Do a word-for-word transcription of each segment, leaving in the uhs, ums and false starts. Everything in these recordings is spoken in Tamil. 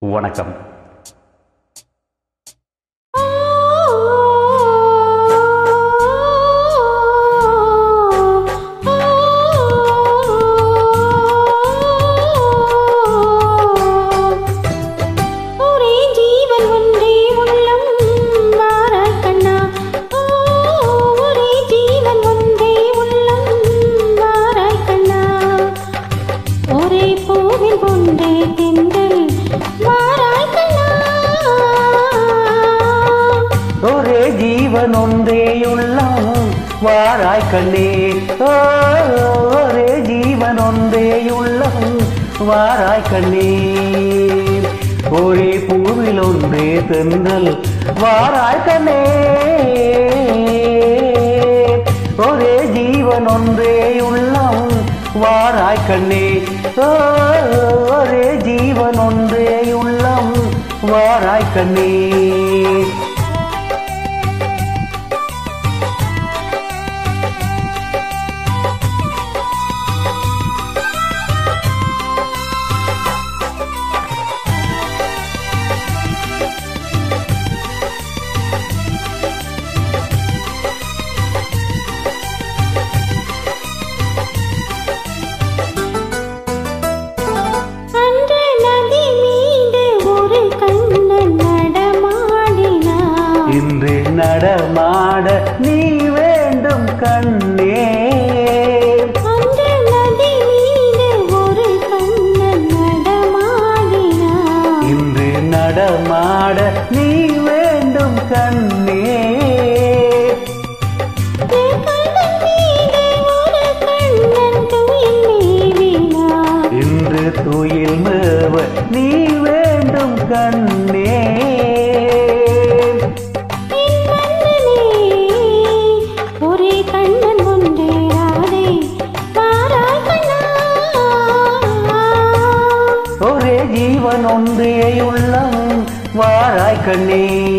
வணக்கம். ஒரே ஜீவன் ஒன்றே உள்ளம் வாராய் கண்ணே, ஒரே ஜீவன் ஒன்றே உள்ளம் வாராய் கண்ணே, ஒரே பூவில் ஒன்றே தென்றல் வாராய் கண்ணே, ஒரே ஜீவன் ஒன்றே உள்ளம் வாராய் கண்ணே, ஒரே ஜீவன் ஒன்றே உள்ளம் வாராய் கண்ணே. இன்று நடமாட நீ வேண்டும் கண்ணே, அந்த நதி மீது ஒரு கண்ணன் நடமாடினான். இன்று நடமாட நீ வேண்டும் கண்ணே, இன்று துயில் மேவ நீ வேண்டும் கண்ணே, ஒரே ஜீவன் ஒன்றே உள்ளம் வாராய் கண்ணே.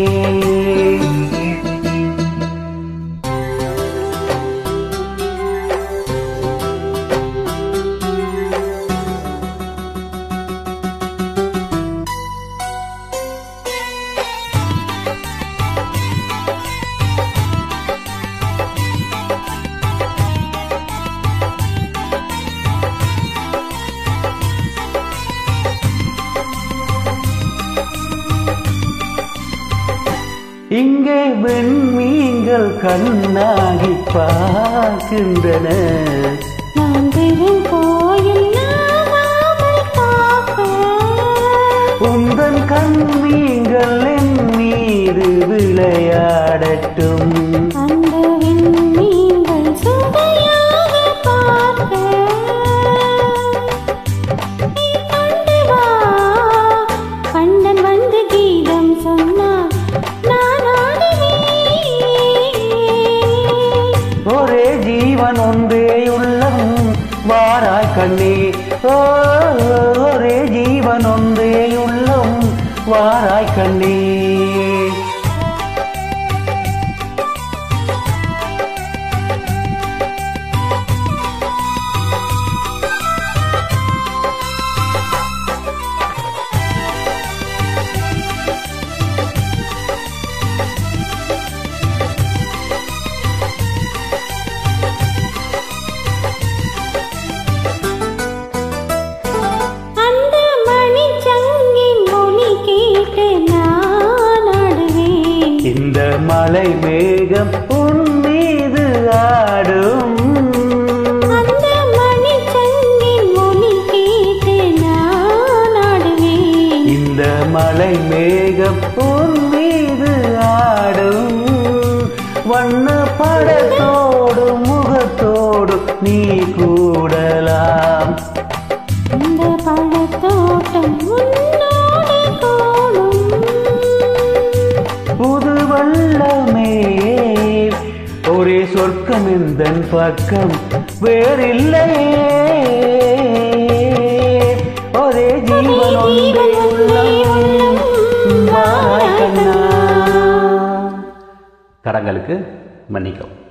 இங்கே விண்மீன்கள் கண்ணாகி பார்க்கின்றன, நான் பெரும் கோயில் உந்தன் கண்மீன்கள் என் மீது விளையாடட்டும், அந்த விண்மீன்கள் சுவையாக பார்க்க கண்டு வா. கண்ணன் வந்து கீதம் சொன்னார், ஒரே ஜீவன் ஒன்றே உள்ளம் வாராய் கண்ணே, ஒரே ஜீவன் ஒன்றே உள்ளம் வாராய் கண்ணே. இந்த மலை மேகம் உன் மீது ஆடும், அந்த மணிச்சங்கின் ஒலி கேட்டு நான் ஆடுவேன். இந்த மலை மேகம் உன் மீது ஆடும், வண்ண படத்தோடு முகத்தோடு நீ கூடலாம், இந்த பழத்தோட்டம் உன்னோடு கூடும். புது வல்லமே ஒரே சொர்க்கம் எந்தன் பக்கம் வேறில்லையே, ஒரே ஜீவன் ஒன்றே உள்ளம் வாராய் கண்ணா. தடங்களுக்கு மன்னிக்கவும்.